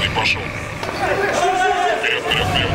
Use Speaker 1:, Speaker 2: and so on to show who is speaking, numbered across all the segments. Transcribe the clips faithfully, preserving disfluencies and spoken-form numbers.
Speaker 1: пошел. Вперед, вперед, вперед.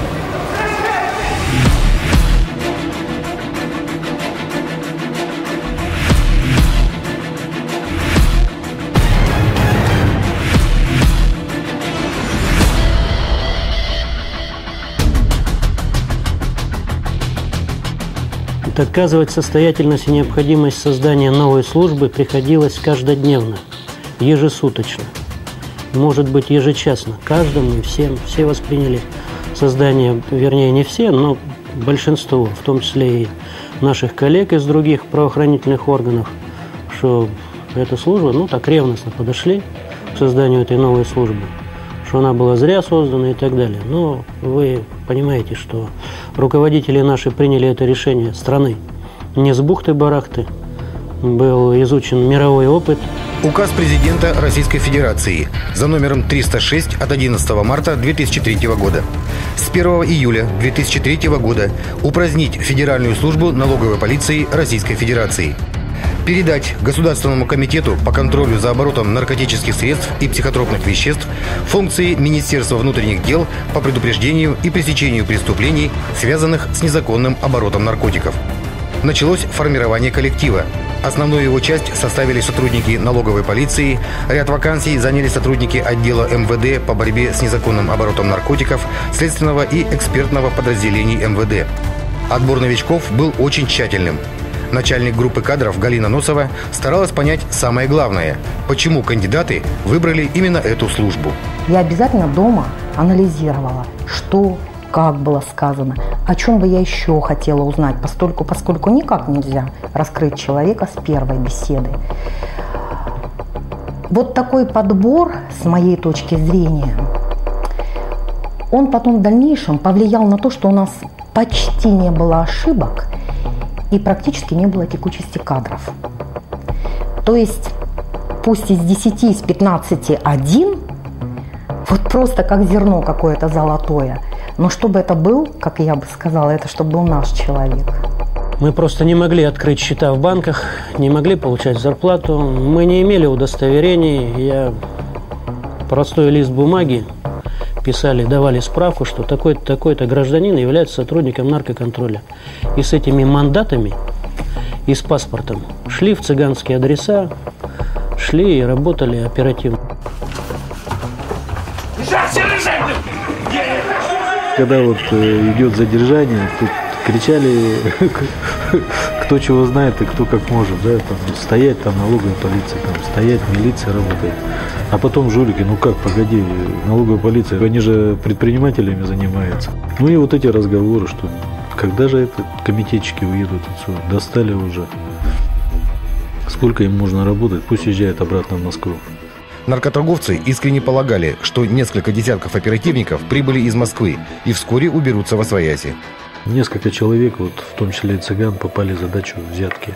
Speaker 2: Доказывать состоятельность и необходимость создания новой службы приходилось каждодневно, ежесуточно, может быть, ежечасно. Каждому и всем, все восприняли создание, вернее, не все, но большинство, в том числе и наших коллег из других правоохранительных органов, что эта служба, ну, так ревностно подошли к созданию этой новой службы, что она была зря создана и так далее. Но вы понимаете, что руководители наши приняли это решение страны не с бухты-барахты, был изучен мировой опыт.
Speaker 3: Указ президента Российской Федерации за номером триста шесть от одиннадцатого марта две тысячи третьего года. С первого июля две тысячи третьего года упразднить Федеральную службу налоговой полиции Российской Федерации. Передать Государственному комитету по контролю за оборотом наркотических средств и психотропных веществ функции Министерства внутренних дел по предупреждению и пресечению преступлений, связанных с незаконным оборотом наркотиков. Началось формирование коллектива. Основную его часть составили сотрудники налоговой полиции, ряд вакансий заняли сотрудники отдела эм вэ дэ по борьбе с незаконным оборотом наркотиков, следственного и экспертного подразделений эм вэ дэ. Отбор новичков был очень тщательным. Начальник группы кадров Галина Носова старалась понять самое главное – почему кандидаты выбрали именно эту службу.
Speaker 4: Я обязательно дома анализировала, что, как было сказано, о чем бы я еще хотела узнать, поскольку, поскольку никак нельзя раскрыть человека с первой беседы. Вот такой подбор, с моей точки зрения, он потом в дальнейшем повлиял на то, что у нас почти не было ошибок и практически не было текучести кадров. То есть пусть из десяти, из пятнадцати один, вот просто как зерно какое-то золотое, но чтобы это был, как я бы сказала, это чтобы был наш человек.
Speaker 2: Мы просто не могли открыть счета в банках, не могли получать зарплату, мы не имели удостоверений. Я простой лист бумаги писали, давали справку, что такой-то, такой-то гражданин является сотрудником наркоконтроля. И с этими мандатами, и с паспортом шли в цыганские адреса, шли и работали оперативно.
Speaker 5: Когда вот идет задержание, тут кричали, кто чего знает и кто как может, да, там, стоять там налоговая полиция, там, стоять милиция работает. А потом жулики, ну как, погоди, налоговая полиция, они же предпринимателями занимаются. Ну и вот эти разговоры, что когда же это комитетчики уедут отсюда, достали уже. Сколько им можно работать, пусть езжают обратно в Москву.
Speaker 3: Наркоторговцы искренне полагали, что несколько десятков оперативников прибыли из Москвы и вскоре уберутся восвояси.
Speaker 5: Несколько человек, вот, в том числе и цыган, попали в задачу взятки.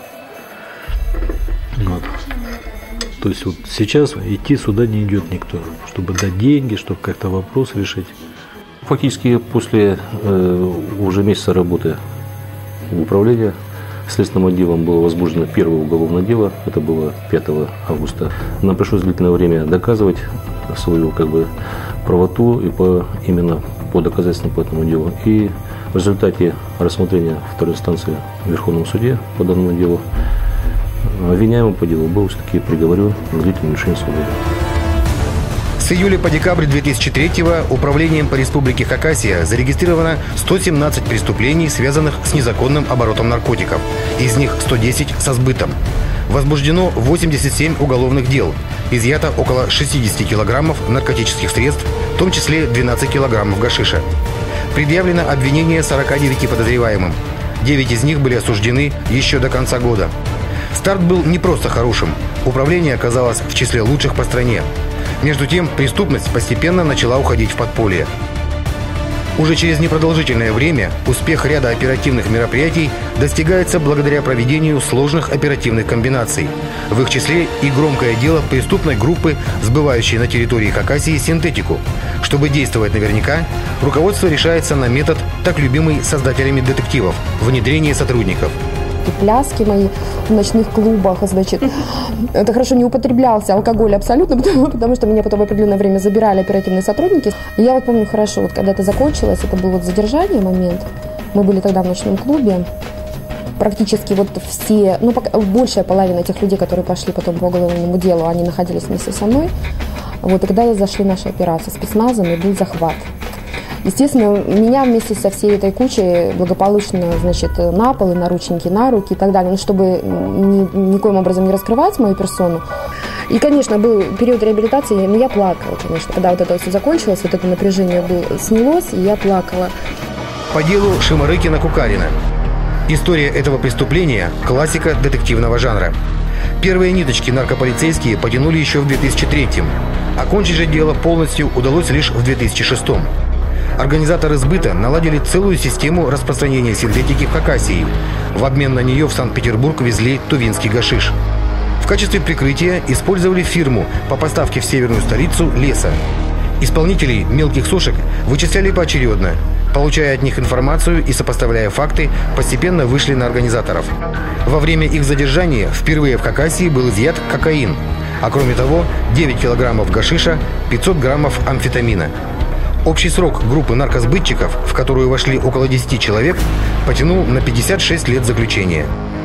Speaker 5: Вот. То есть вот сейчас идти сюда не идет никто, чтобы дать деньги, чтобы как-то вопрос решить.
Speaker 6: Фактически после э, уже месяца работы в управлении следственным отделом было возбуждено первое уголовное дело. Это было пятого августа. Нам пришлось длительное время доказывать свою как бы правоту и по, именно по доказательствам по этому делу. И в результате рассмотрения второй инстанции в Верховном суде по данному делу обвиняемый по делу был все-таки приговорен к длительному лишению свободы.
Speaker 3: С июля по декабрь две тысячи третьего управлением по республике Хакасия зарегистрировано сто семнадцать преступлений, связанных с незаконным оборотом наркотиков. Из них сто десять со сбытом. Возбуждено восемьдесят семь уголовных дел. Изъято около шестидесяти килограммов наркотических средств, в том числе двенадцать килограммов гашиша. Предъявлено обвинение сорока девяти подозреваемым. девять из них были осуждены еще до конца года. Старт был не просто хорошим. Управление оказалось в числе лучших по стране. Между тем, преступность постепенно начала уходить в подполье. Уже через непродолжительное время успех ряда оперативных мероприятий достигается благодаря проведению сложных оперативных комбинаций. В их числе и громкое дело преступной группы, сбывающей на территории Хакасии синтетику. Чтобы действовать наверняка, руководство решается на метод, так любимый создателями детективов – внедрение сотрудников.
Speaker 7: эти пляски мои в ночных клубах, значит, это хорошо не употреблялся алкоголь абсолютно, потому, потому что меня потом в определенное время забирали оперативные сотрудники. И я вот помню хорошо, вот когда это закончилось, это был вот задержание момент, мы были тогда в ночном клубе, практически вот все, ну, большая половина этих людей, которые пошли потом по уголовному делу, они находились вместе со мной. Вот, и когда зашли наши операции спецназом, и был захват. Естественно, меня вместе со всей этой кучей благополучно, значит, на пол, и наручники на руки и так далее, ну, чтобы ни, никоим образом не раскрывать мою персону. И, конечно, был период реабилитации, но я плакала, конечно, когда вот это все закончилось, вот это напряжение было, снялось, и я плакала.
Speaker 3: По делу Шимарыкина-Кукарина. История этого преступления – классика детективного жанра. Первые ниточки наркополицейские потянули еще в две тысячи третьем. Окончить же дело полностью удалось лишь в две тысячи шестом. Организаторы сбыта наладили целую систему распространения синтетики в Хакасии. В обмен на нее в Санкт-Петербург везли тувинский гашиш. В качестве прикрытия использовали фирму по поставке в северную столицу леса. Исполнителей мелких сошек вычисляли поочередно. Получая от них информацию и сопоставляя факты, постепенно вышли на организаторов. Во время их задержания впервые в Хакасии был изъят кокаин. А кроме того, девять килограммов гашиша, пятьсот граммов амфетамина. Общий срок группы наркосбытчиков, в которую вошли около десяти человек, потянул на пятьдесят шесть лет заключения.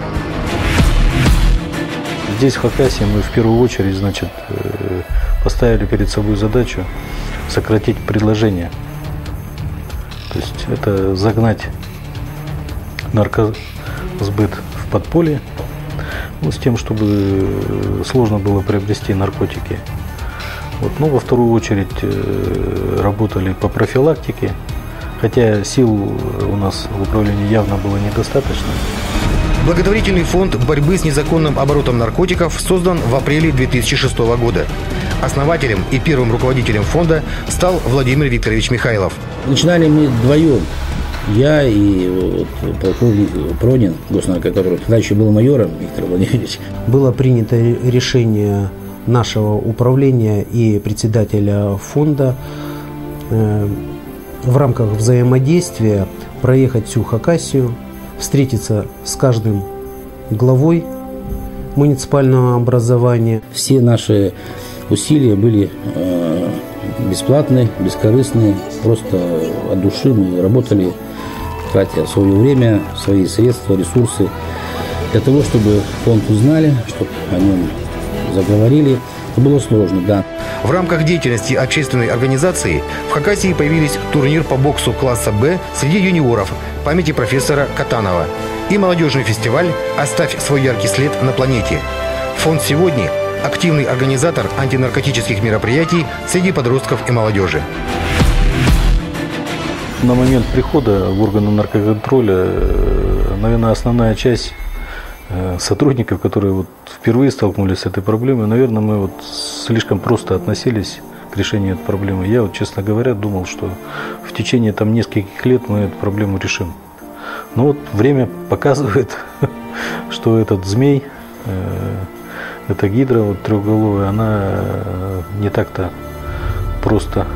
Speaker 5: Здесь, в Хакасии, мы в первую очередь, значит, поставили перед собой задачу сократить предложение. То есть это загнать наркосбыт в подполье, ну, с тем, чтобы сложно было приобрести наркотики. Вот. Ну, во вторую очередь работали по профилактике, хотя сил у нас в управлении явно было недостаточно.
Speaker 3: Благотворительный фонд борьбы с незаконным оборотом наркотиков создан в апреле две тысячи шестого года. Основателем и первым руководителем фонда стал Владимир Викторович Михайлов.
Speaker 8: Начинали мы вдвоем. Я и вот, полковник Пронин, госнаркоконтроль, тогда еще был майором Виктор Владимирович.
Speaker 9: Было принято решение нашего управления и председателя фонда э, в рамках взаимодействия проехать всю Хакасию, встретиться с каждым главой муниципального образования.
Speaker 8: Все наши усилия были э, бесплатные, бескорыстные, просто от души мы работали, тратя свое время, свои средства, ресурсы для того, чтобы фонд узнали, чтобы о нем заговорили. Это было сложно, да.
Speaker 3: В рамках деятельности общественной организации в Хакасии появились турнир по боксу класса «Б» среди юниоров памяти профессора Катанова и молодежный фестиваль «Оставь свой яркий след на планете». Фонд «Сегодня» – активный организатор антинаркотических мероприятий среди подростков и молодежи.
Speaker 5: На момент прихода в органы наркоконтроля, наверное, основная часть сотрудников, которые вот впервые столкнулись с этой проблемой, наверное, мы вот слишком просто относились к решению этой проблемы. Я вот, честно говоря, думал, что в течение там нескольких лет мы эту проблему решим. Но вот время показывает, что этот змей, эта гидра вот трехголовая, она не так-то просто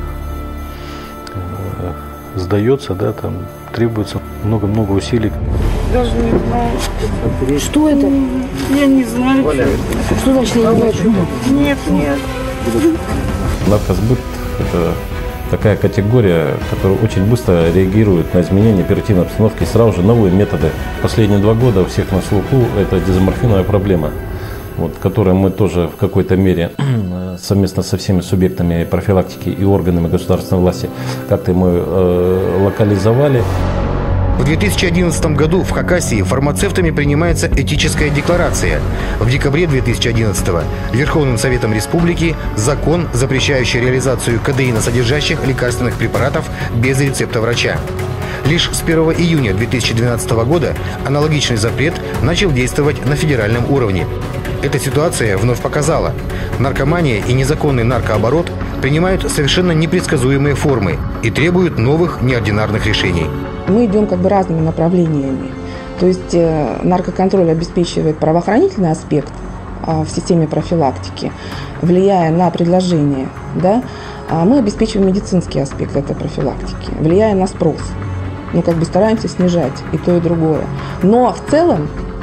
Speaker 5: сдается, да, там требуется много-много усилий.
Speaker 10: Даже не знаю.
Speaker 7: Что это?
Speaker 10: Я не знаю.
Speaker 7: Что значит я не знаю?
Speaker 10: Нет, нет.
Speaker 11: Наркосбыт – это такая категория, которая очень быстро реагирует на изменения оперативной обстановки, сразу же новые методы. Последние два года у всех на слуху это дезоморфиновая проблема, вот, которую мы тоже в какой-то мере совместно со всеми субъектами профилактики и органами государственной власти как-то мы э, локализовали.
Speaker 3: В две тысячи одиннадцатом году в Хакасии фармацевтами принимается этическая декларация. В декабре две тысячи одиннадцатого Верховным Советом Республики закон, запрещающий реализацию кодеиносодержащих лекарственных препаратов без рецепта врача. Лишь с первого июня две тысячи двенадцатого года аналогичный запрет начал действовать на федеральном уровне. Эта ситуация вновь показала, наркомания и незаконный наркооборот принимают совершенно непредсказуемые формы и требуют новых неординарных решений.
Speaker 10: Мы идем как бы разными направлениями. То есть э, наркоконтроль обеспечивает правоохранительный аспект э, в системе профилактики, влияя на предложение, да? А мы обеспечиваем медицинский аспект этой профилактики, влияя на спрос. Ну, как бы стараемся снижать и то, и другое. Но в целом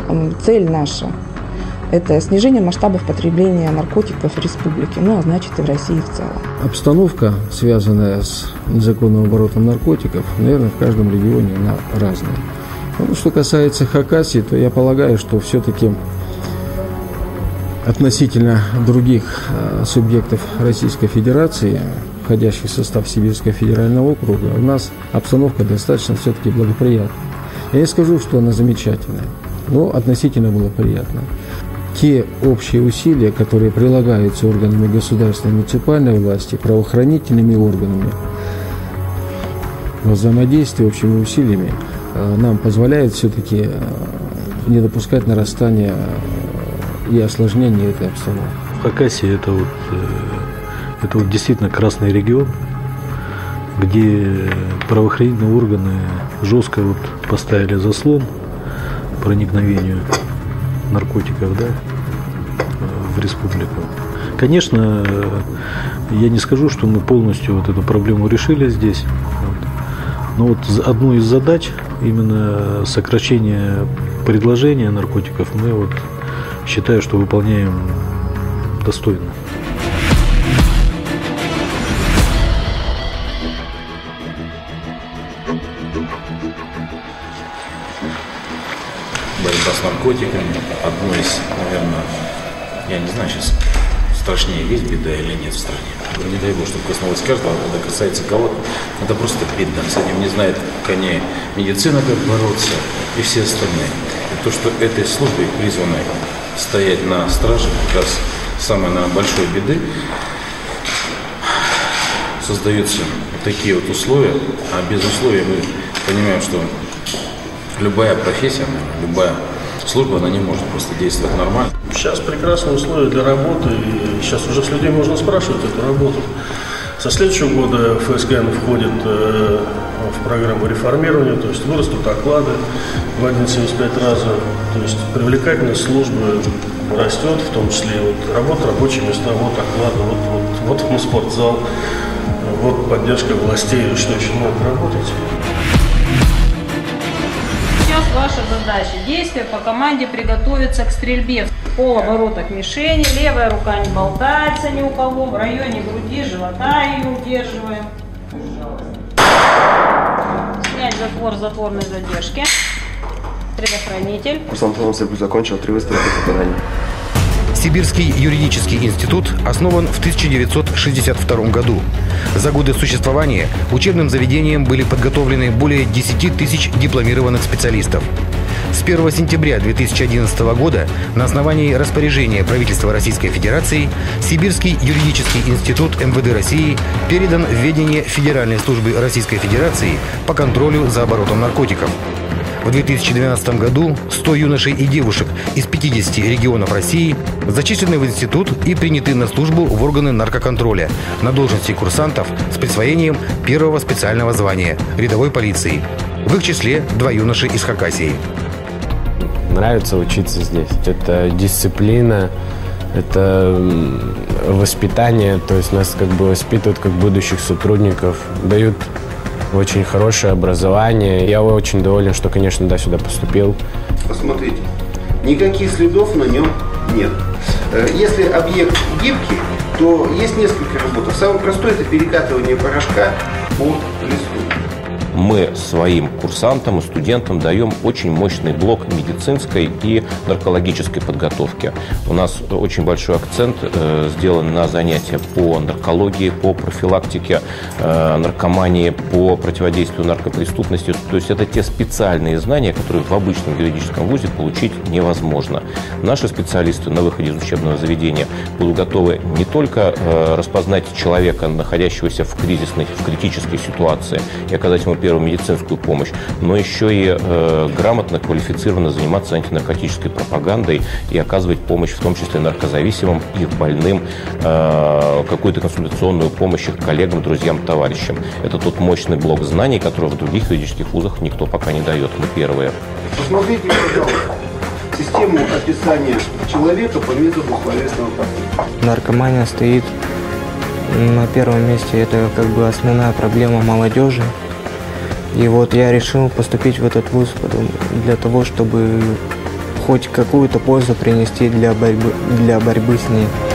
Speaker 10: Цель наша – это снижение масштабов потребления наркотиков в республике, ну, а значит и в России в целом.
Speaker 12: Обстановка, связанная с незаконным оборотом наркотиков, наверное, в каждом регионе она разная. Ну, что касается Хакасии, то я полагаю, что все-таки относительно других э, субъектов Российской Федерации, входящих в состав Сибирского федерального округа, у нас обстановка достаточно все-таки благоприятная. Я не скажу, что она замечательная, но относительно благоприятная. Те общие усилия, которые прилагаются органами государственной и муниципальной власти, правоохранительными органами, взаимодействие общими усилиями э, нам позволяет все-таки э, не допускать нарастания и осложнения этой обстановки.
Speaker 5: Хакасия это вот, это вот действительно красный регион, где правоохранительные органы жестко вот поставили заслон проникновению наркотиков, да, в республику. Конечно, я не скажу, что мы полностью вот эту проблему решили здесь, вот. Но вот одну из задач, именно сокращение предложения наркотиков, мы вот считаю, что выполняем достойно.
Speaker 13: Борьба с наркотиками одно из, наверное, я не знаю сейчас, страшнее есть беда или нет в стране. Не дай бог, чтобы коснулось каждого, когда касается кого-то, это просто беда. С этим не знает коней медицина, как бороться, и все остальные. И то, что этой службой призваны стоять на страже, как раз самой на большой беды, создаются такие вот условия, а без условий мы понимаем, что любая профессия, любая служба, она не может просто действовать нормально.
Speaker 14: Сейчас прекрасные условия для работы, и сейчас уже с людей можно спрашивать эту работу. Со следующего года ФСГН входит э, в программу реформирования, то есть вырастут оклады в один целых семьдесят пять раза, то есть привлекательность службы растет, в том числе вот работа, рабочие места, вот оклады, вот, вот, вот спортзал, вот поддержка властей, что еще надо работать.
Speaker 15: Сейчас ваша задача – действия по команде приготовиться к стрельбе. Полоборота к мишени, левая рука не болтается ни у кого, в районе груди, живота ее удерживаем. Снять затвор затворной задержки. Предохранитель.
Speaker 16: Курсант Ломсепу закончил три выстрела по попаданию.
Speaker 3: Сибирский юридический институт основан в тысяча девятьсот шестьдесят втором году. За годы существования учебным заведением были подготовлены более десяти тысяч дипломированных специалистов. С первого сентября две тысячи одиннадцатого года на основании распоряжения правительства Российской Федерации Сибирский юридический институт эм вэ дэ России передан в ведение Федеральной службы Российской Федерации по контролю за оборотом наркотиков. В две тысячи двенадцатом году сто юношей и девушек из пятидесяти регионов России зачислены в институт и приняты на службу в органы наркоконтроля на должности курсантов с присвоением первого специального звания рядовой полиции. В их числе два юноши из Хакасии.
Speaker 17: Нравится учиться здесь. Это дисциплина, это воспитание, то есть нас как бы воспитывают как будущих сотрудников, дают очень хорошее образование. Я очень доволен, что, конечно, да, сюда поступил.
Speaker 18: Посмотрите, никаких следов на нем нет. Если объект гибкий, то есть несколько работ. Самое простое – это перекатывание порошка по листу.
Speaker 19: Мы своим курсантам и студентам даем очень мощный блок медицинской и наркологической подготовки. У нас очень большой акцент э, сделан на занятия по наркологии, по профилактике э, наркомании, по противодействию наркопреступности. То есть это те специальные знания, которые в обычном юридическом вузе получить невозможно. Наши специалисты на выходе из учебного заведения будут готовы не только э, распознать человека, находящегося в кризисной, в критической ситуации, и оказать ему первую медицинскую помощь, но еще и э, грамотно, квалифицированно заниматься антинаркотической пропагандой и оказывать помощь, в том числе наркозависимым, их больным, э, какую-то консультационную помощь их коллегам, друзьям, товарищам. Это тот мощный блок знаний, который в других юридических вузах никто пока не дает. Мы первые.
Speaker 18: Посмотрите, пожалуйста, систему описания человека по методу словесного портрета.
Speaker 20: Наркомания стоит на первом месте. Это как бы основная проблема молодежи. И вот я решил поступить в этот вуз для того, чтобы хоть какую-то пользу принести для борьбы, для борьбы с ней.